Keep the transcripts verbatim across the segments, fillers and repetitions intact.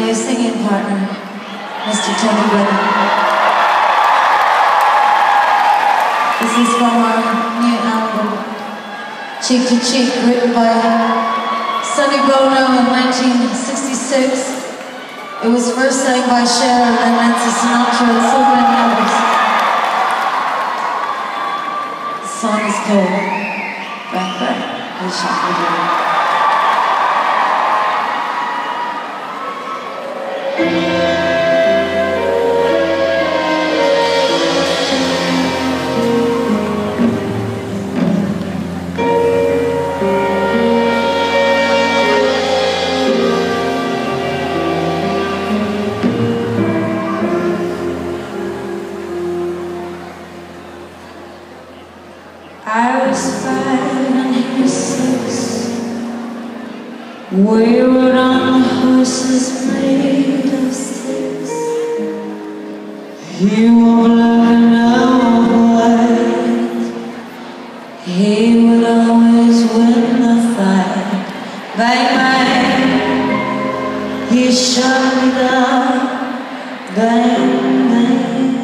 new singing partner, Mister Tony Bennett. This is from our new album, Cheek to Cheek, written by Sonny Bono in nineteen sixty-six. It was first sang by Cher and then Nancy Sinatra and so many others. The song is called Bang Bang. I shot my door. I was five and he was six. We rode on horses made of sticks. He wore black and I wore white. He would always win the fight. Bang, bang, he shot me down. Bang, bang.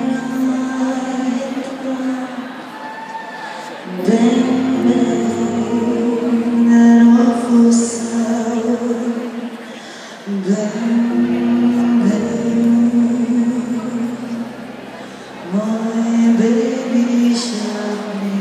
Bang, bang, that awful sound. Bang, bang, my baby shot me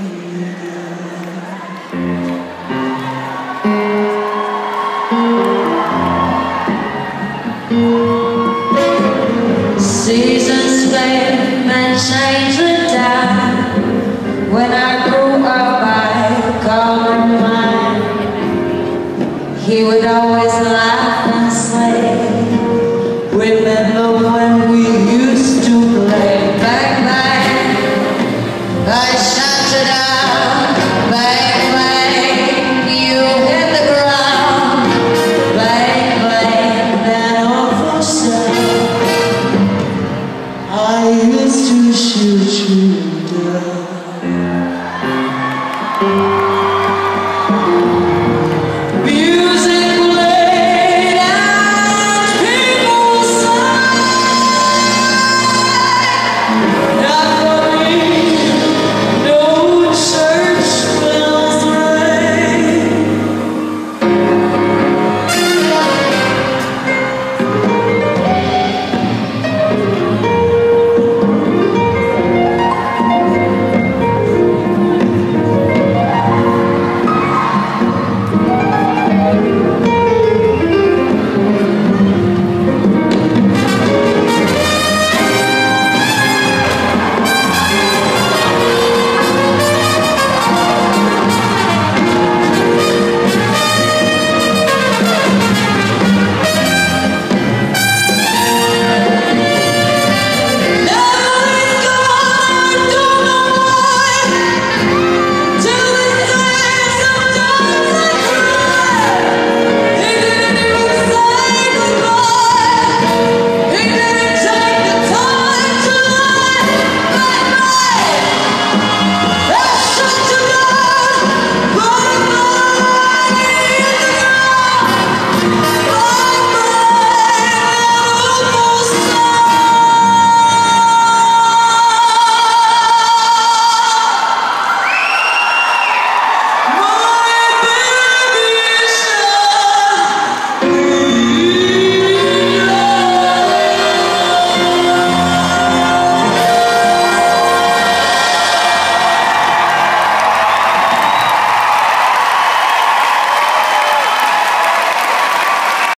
down. Seasons fade and change went down. When I grew up, I called him mine. He would always lie.